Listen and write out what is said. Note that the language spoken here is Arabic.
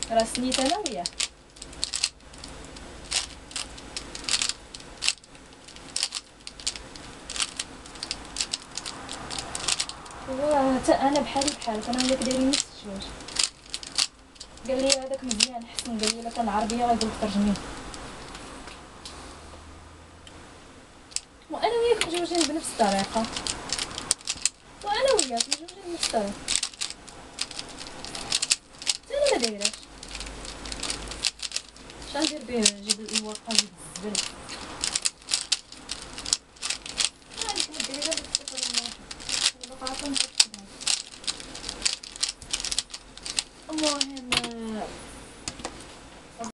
راه سنيت انا وياه. حتى انا بحالك انا وياك دايرين نفس الجوج. قال لي هذاك مزيان حسن، قال لي الا كان العربيه غيقول لك ترجميه. وانا وياك مجوجين بنفس الطريقه، وانا وياك مجوجين بنفس الطريقه. انا ما دايراش. شندير به؟ نجيب الورقه نجيب الزبل.